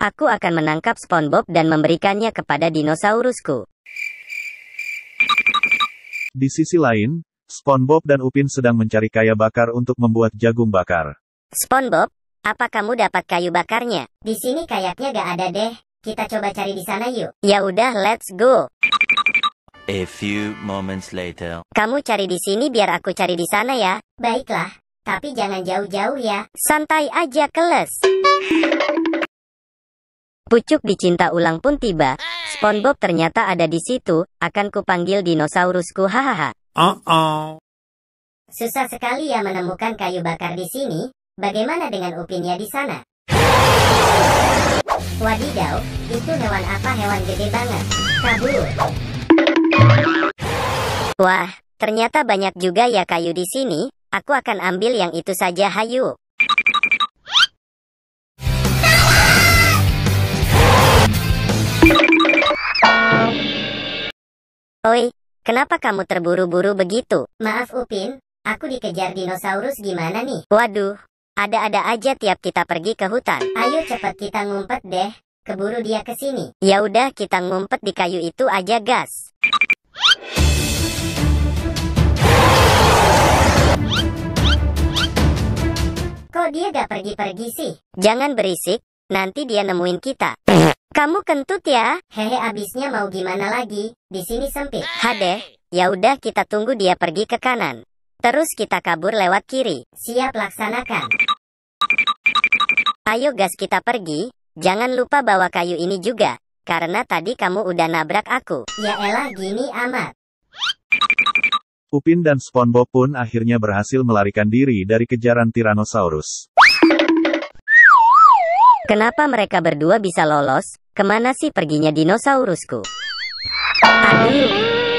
Aku akan menangkap SpongeBob dan memberikannya kepada dinosaurusku. Di sisi lain, SpongeBob dan Upin sedang mencari kayu bakar untuk membuat jagung bakar. SpongeBob, apa kamu dapat kayu bakarnya? Di sini kayaknya gak ada deh. Kita coba cari di sana yuk. Ya udah, let's go. A few moments later. Kamu cari di sini biar aku cari di sana ya. Baiklah, tapi jangan jauh-jauh ya. Santai aja, keles. Pucuk dicinta ulang pun tiba. SpongeBob ternyata ada di situ. Akan kupanggil dinosaurusku, hahaha. Susah sekali ya menemukan kayu bakar di sini. Bagaimana dengan Upinnya di sana? Wadidaw, itu hewan apa? Hewan gede banget. Kabur. Wah, ternyata banyak juga ya kayu di sini. Aku akan ambil yang itu saja, hayu. Oi, kenapa kamu terburu-buru begitu? Maaf Upin, aku dikejar dinosaurus gimana nih? Waduh, ada-ada aja tiap kita pergi ke hutan. Ayo cepat kita ngumpet deh, keburu dia ke sini. Ya udah, kita ngumpet di kayu itu aja, gas. Kok dia gak pergi-pergi sih? Jangan berisik, nanti dia nemuin kita. Kamu kentut ya? Hehe, abisnya mau gimana lagi? Di sini sempit. Hadeh, ya udah kita tunggu dia pergi ke kanan. Terus kita kabur lewat kiri. Siap, laksanakan. Ayo gas, kita pergi. Jangan lupa bawa kayu ini juga, karena tadi kamu udah nabrak aku. Ya elah, gini amat. Upin dan SpongeBob pun akhirnya berhasil melarikan diri dari kejaran Tyrannosaurus. Kenapa mereka berdua bisa lolos? Kemana sih perginya dinosaurusku? Aduh.